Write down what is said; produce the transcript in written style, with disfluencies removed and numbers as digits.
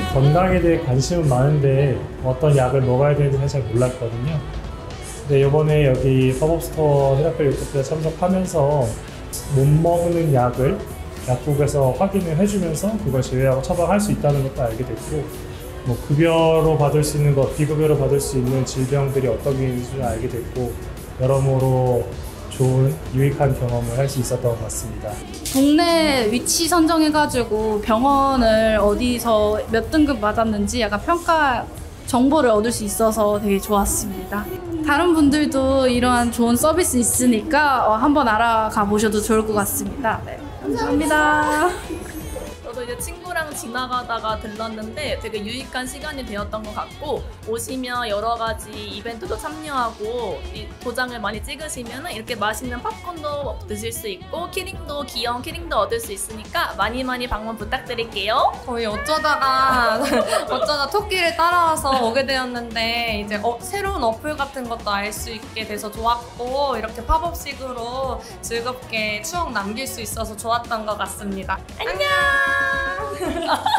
건강에 대해 관심은 많은데 어떤 약을 먹어야 되는지 잘 몰랐거든요. 근데 이번에 여기 팝업스토어 헤라펠 유토피아 참석하면서 못 먹는 약을 약국에서 확인을 해주면서 그걸 제외하고 처방할 수 있다는 것도 알게 됐고, 뭐 급여로 받을 수 있는 것, 비급여로 받을 수 있는 질병들이 어떤 게 있는지 알게 됐고, 여러모로 좋은 유익한 경험을 할 수 있었던 것 같습니다. 동네 위치 선정해가지고 병원을 어디서 몇 등급 맞았는지 약간 평가 정보를 얻을 수 있어서 되게 좋았습니다. 다른 분들도 이러한 좋은 서비스 있으니까 한번 알아가 보셔도 좋을 것 같습니다. 네, 감사합니다. 저도 이제 친구랑 지나가다가 들렀는데 되게 유익한 시간이 되었던 것 같고, 오시면 여러 가지 이벤트도 참여하고 도장을 많이 찍으시면 이렇게 맛있는 팝콘도 드실 수 있고 키링도, 귀여운 키링도 얻을 수 있으니까 많이 방문 부탁드릴게요. 저희 어쩌다 토끼를 따라와서 오게 되었는데 이제 새로운 어플 같은 것도 알 수 있게 돼서 좋았고, 이렇게 팝업식으로 즐겁게 추억 남길 수 있어서 좋았던 것 같습니다. 안녕!